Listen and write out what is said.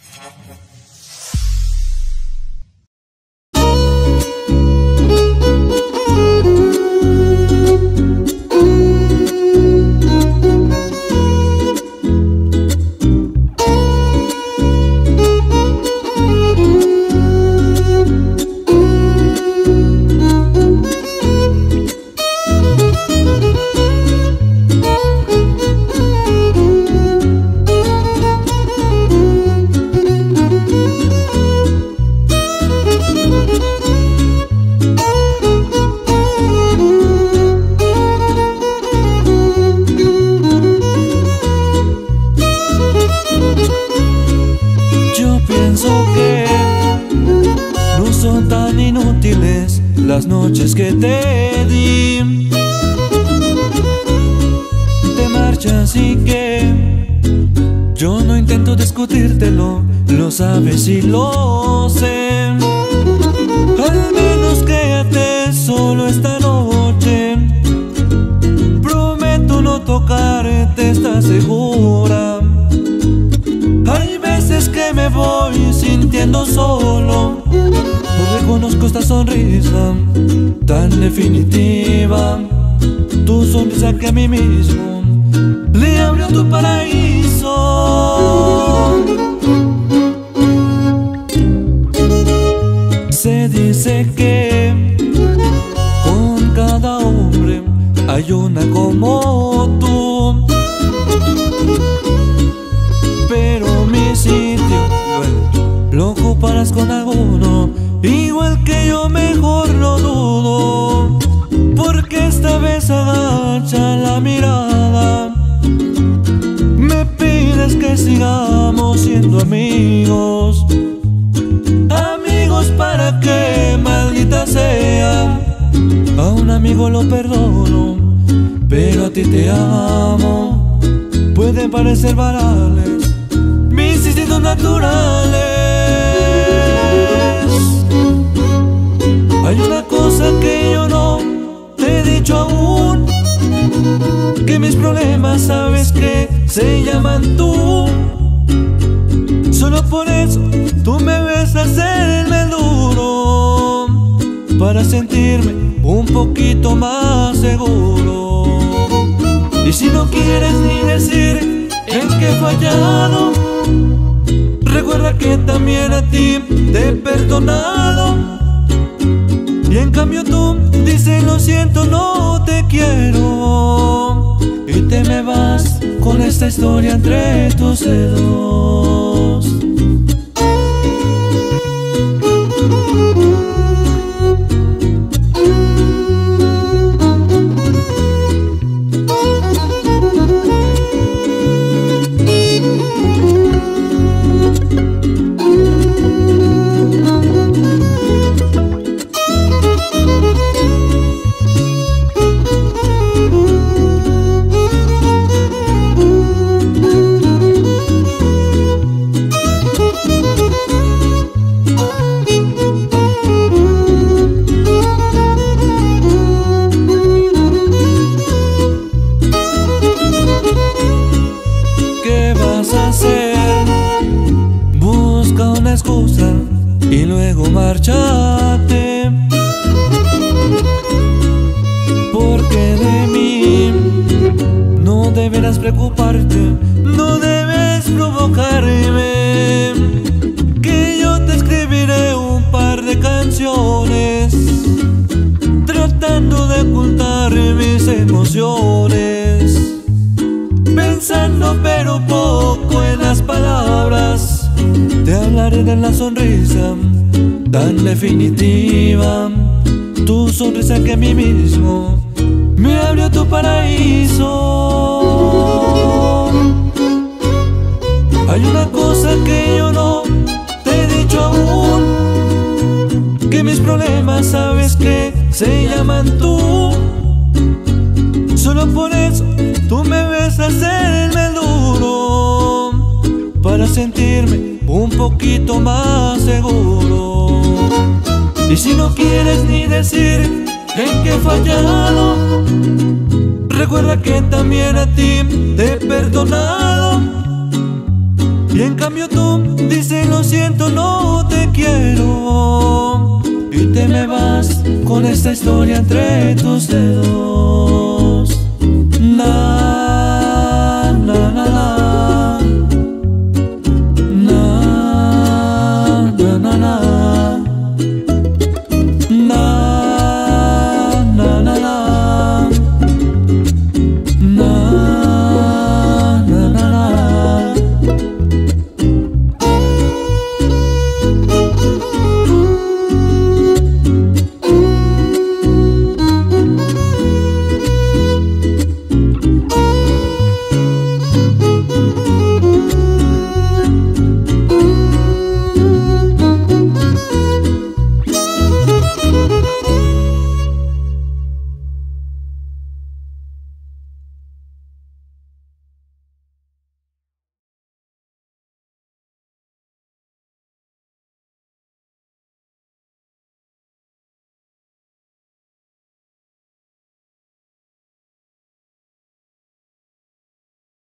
Las noches que te di, te marchas y que yo no intento discutírtelo, lo sabes y lo sé. Al menos quédate solo esta noche, prometo no tocarte, ¿estás segura? Hay veces que me voy sintiendo solo, pues reconozco esta sonrisa tan definitiva, tu sonrisa que a mí mismo le abrió tu paraíso. Se dice que con cada hombre hay una como tú, pero mi sitio lo ocuparás con alguno igual que yo, mejor lo dudo, porque esta vez agacha la mirada, me pides que sigamos siendo amigos. Amigos para que, maldita sea, a un amigo lo perdono, pero a ti te amo. Pueden parecer banales mis instintos naturales. Hay una cosa que yo no te he dicho aún, que mis problemas sabes que se llaman tú. Solo por eso tú me ves hacerme el duro, para sentirme un poquito más seguro. Y si no quieres ni decir en qué he fallado, recuerda que también a ti te he perdonado. Y en cambio tú dices lo siento, no te quiero, y te me vas con esta historia entre tus dedos. Excusa y luego márchate, porque de mí no deberás preocuparte, no debes provocarme, que yo te escribiré un par de canciones tratando de ocultar mis emociones, pensando pero poco en las palabras. Te hablaré de la sonrisa tan definitiva, tu sonrisa que a mí mismo me abrió tu paraíso. Hay una cosa que yo no te he dicho aún, que mis problemas sabes que se llaman tú. Solo por eso tú me ves hacerme el duro, para sentirme un poquito más seguro. Y si no quieres ni decir en qué he fallado, recuerda que también a ti te he perdonado. Y en cambio tú dices lo siento, no te quiero, y te me vas con esta historia entre tus dedos.